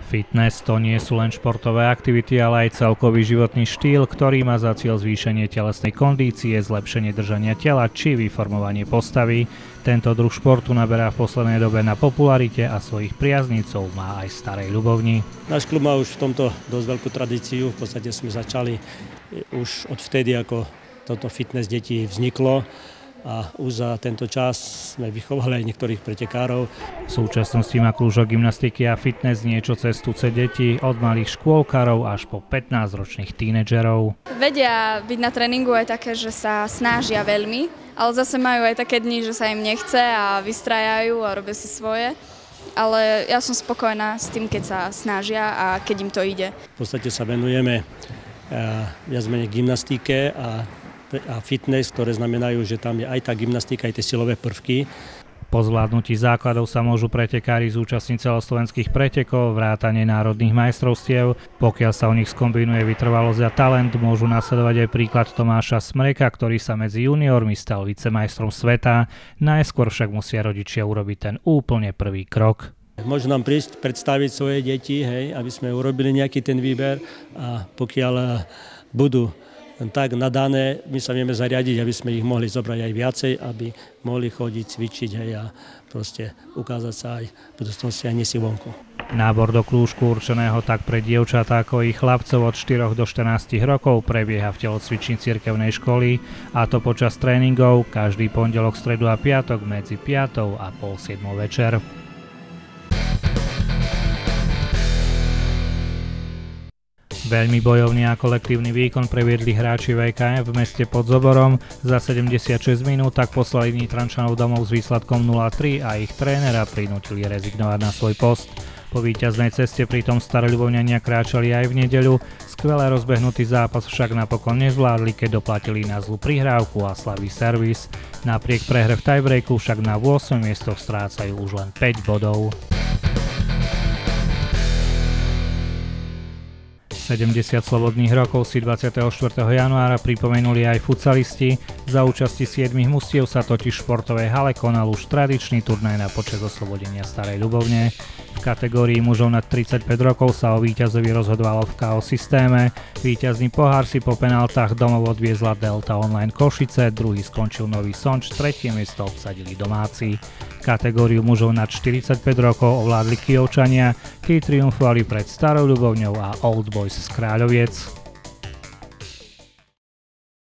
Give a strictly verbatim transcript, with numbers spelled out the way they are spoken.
Fitness to nie sú len športové aktivity, ale aj celkový životný štýl, ktorý má za cieľ zvýšenie telesnej kondície, zlepšenie držania tela či vyformovanie postavy. Tento druh športu naberá v poslednej dobe na popularite a svojich priaznicov má aj v Starej Ľubovni. Náš klub má už v tomto dosť veľkú tradíciu. V podstate sme začali už od vtedy, ako toto fitness detí vzniklo. A už za tento čas sme vychovali aj niektorých pretekárov. V súčasnosti má krúžok gymnastiky a fitness niečo cez tuce deti, od malých škôlkarov až po pätnásťročných tínedžerov. Vedia byť na tréningu aj také, že sa snažia veľmi, ale zase majú aj také dni, že sa im nechce a vystrajajú a robia si svoje. Ale ja som spokojná s tým, keď sa snažia a keď im to ide. V podstate sa venujeme viac menej gymnastike a a fitness, ktoré znamenajú, že tam je aj tá gymnastika, aj tie silové prvky. Po zvládnutí základov sa môžu pretekári zúčastniť celoslovenských pretekov, vrátane národných majstrovstiev. Pokiaľ sa u nich skombinuje vytrvalosť a talent, môžu nasledovať aj príklad Tomáša Smreka, ktorý sa medzi juniormi stal vicemajstrom sveta. Najskôr však musia rodičia urobiť ten úplne prvý krok. Môžu nám prísť predstaviť svoje deti, hej, aby sme urobili nejaký ten výber a pokiaľ budú tak nadané, my sa vieme zariadiť, aby sme ich mohli zobrať aj viacej, aby mohli chodiť, cvičiť hej, a proste ukázať sa aj v budúcnosti aj nesi vonku. Nábor do krúžku určeného tak pre dievčatá ako i chlapcov od štyroch do štrnástich rokov prebieha v telocvični cirkevnej školy, a to počas tréningov každý pondelok, stredu a piatok medzi piatou a pol siedmou večer. Veľmi bojovný a kolektívny výkon previedli hráči vé ká ef v meste pod Zoborom. Za sedemdesiatšesť minút tak poslali Nitrančanov domov s výsledkom nula tri a ich trénera prinútili rezignovať na svoj post. Po víťaznej ceste pritom Staroľubovňania kráčali aj v nedeľu. Skvelé rozbehnutý zápas však napokon nezvládli, keď doplatili na zlú prihrávku a slabý servis. Napriek prehre v tiebreaku však na ôsmom miestoch strácajú už len päť bodov. sedemdesiat slobodných rokov si dvadsiateho štvrtého januára pripomenuli aj futsalisti. Za účasti siedmich mužstiev sa totiž v športovej hale konal už tradičný turnaj na počesť oslobodenia Starej Ľubovne. V kategórii mužov nad tridsaťpäť rokov sa o víťazovi rozhodovalo v ká ó systéme. Víťazný pohár si po penáltach domov odviezla Delta Online Košice, druhý skončil Nový Sonč, tretie miesto obsadili domáci. Kategóriu mužov nad štyridsaťpäť rokov ovládli Kyjovčania, tí triumfovali pred Starou Ľubovňou a Old Boys z Kráľoviec.